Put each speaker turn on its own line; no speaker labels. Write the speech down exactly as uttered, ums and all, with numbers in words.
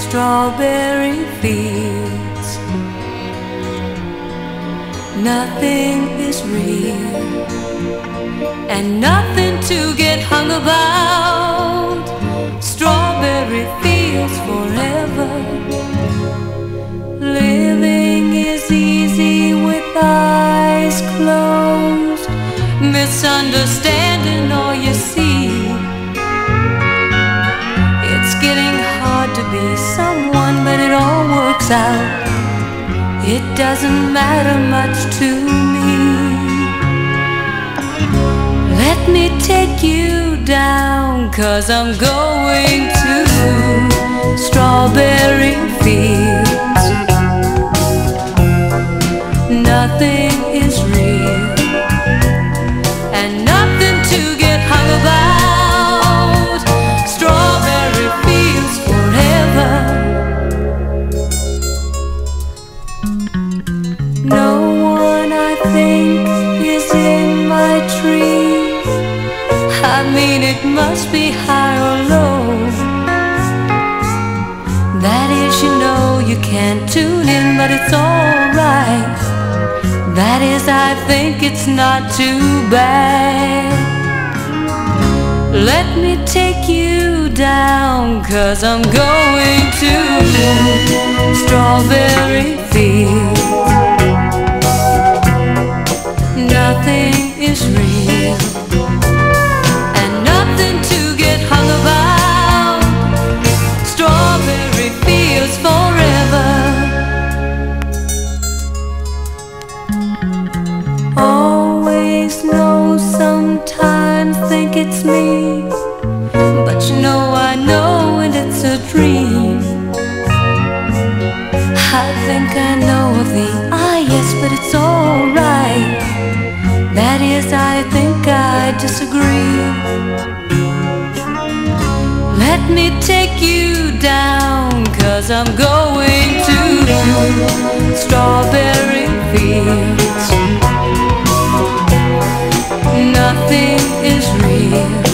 strawberry fields. Nothing is real and nothing to get hung about. Strawberry fields forever. Living is easy with eyes closed. Misunderstanding all you see. It's getting hard to be someone, but it all works out. It doesn't matter much to me. Let me take you down, 'cause I'm going to strawberry fields. Nothing is real and nothing to get hung about. Strawberry fields forever. No one, I think, is in my trees. I mean, it must be high or low. That is, you know, you can't tune in, but it's alright. That is, I think it's not too bad. Let me take you down, 'cause I'm going to strawberry fields. Nothing is real and nothing to get hung about. Strawberry fields forever. Always know, sometimes think it's me, but you know I know and it's a dream. I think I know of the ah yes, but it's alright. That is, I think I disagree. Let me take you down, 'cause I'm going to strawberry fields. Nothing is real